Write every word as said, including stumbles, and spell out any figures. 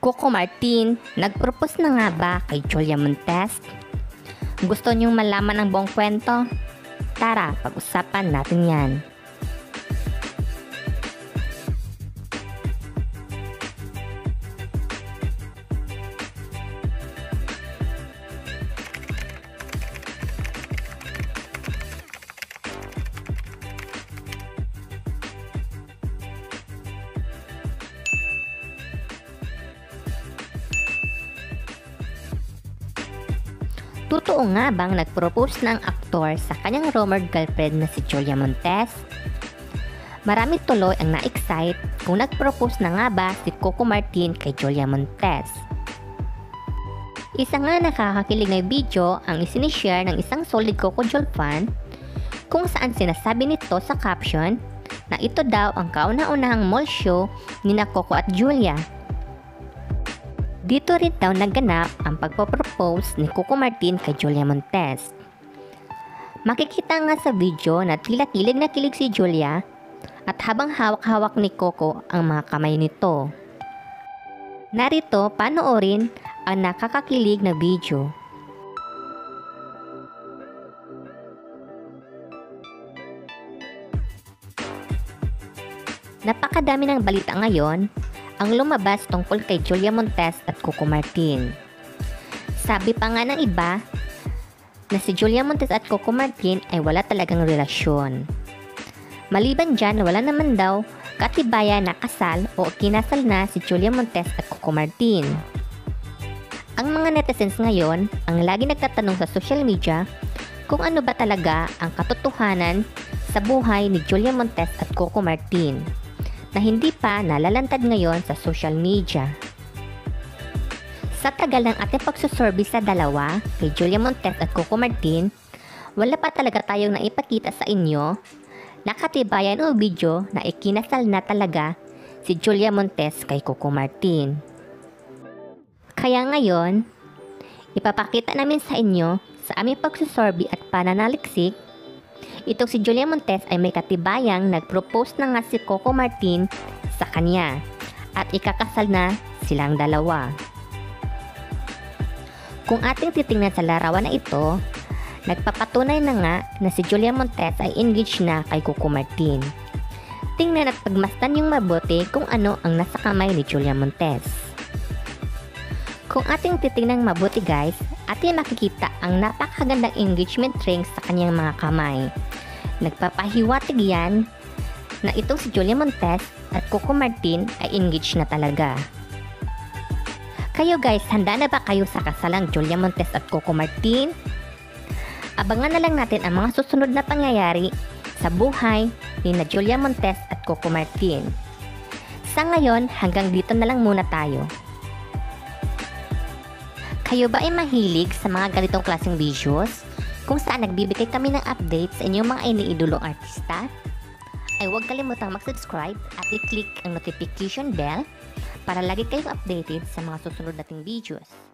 Coco Martin, nag-propose na nga ba kay Julia Montes? Gusto niyong malaman ang buong kwento? Tara, pag-usapan natin yan. Totoo nga bang nag-propose na ang aktor sa kanyang rumored girlfriend na si Julia Montes? Marami tuloy ang na-excite kung nag-propose na nga ba si Coco Martin kay Julia Montes. Isa nga nakakakilig na video ang isinishare ng isang solid Coco Jol fan kung saan sinasabi nito sa caption na ito daw ang kauna-unahang mall show ni na Coco at Julia. Dito rin daw naganap ang pagpapropose ni Coco Martin kay Julia Montes. Makikita nga sa video na tila kilig na kilig si Julia at habang hawak-hawak ni Coco ang mga kamay nito. Narito panoorin ang nakakakilig na video. Napakadami ng balita ngayon ang lumabas tungkol kay Julia Montes at Coco Martin. Sabi pa nga ng iba na si Julia Montes at Coco Martin ay wala talagang relasyon. Maliban dyan, wala naman daw katibayan na kasal o kinasal na si Julia Montes at Coco Martin. Ang mga netizens ngayon ang lagi nagtatanong sa social media kung ano ba talaga ang katotohanan sa buhay ni Julia Montes at Coco Martin na hindi pa nalalantad ngayon sa social media. Sa tagal ng ating pagsusurvey sa dalawa, kay Julia Montes at Coco Martin, wala pa talaga tayong naipakita sa inyo na katibayan o video na ikinasal na talaga si Julia Montes kay Coco Martin. Kaya ngayon, ipapakita namin sa inyo sa aming pagsusurvey at pananaliksik, itong si Julia Montes ay may katibayang nag-propose na nga si Coco Martin sa kanya at ikakasal na silang dalawa. Kung ating titingnan sa larawan na ito, nagpapatunay na nga na si Julia Montes ay engaged na kay Coco Martin. Tingnan at pagmasdan yung mabuti kung ano ang nasa kamay ni Julia Montes. Kung ating titingnan mabuti guys, ating makikita ang napakagandang engagement ring sa kanyang mga kamay. Nagpapahiwatig yan na itong si Julia Montes at Coco Martin ay engaged na talaga. Kayo guys, handa na ba kayo sa kasalang Julia Montes at Coco Martin? Abangan na lang natin ang mga susunod na pangyayari sa buhay ni na Julia Montes at Coco Martin. Sa ngayon, hanggang dito na lang muna tayo. Kayo ba ay mahilig sa mga ganitong klaseng videos kung saan nagbibigay kami ng update sa inyong mga iniidolong artista? Ay huwag kalimutang mag-subscribe at i-click ang notification bell para lagi kayong updated sa mga susunod nating videos.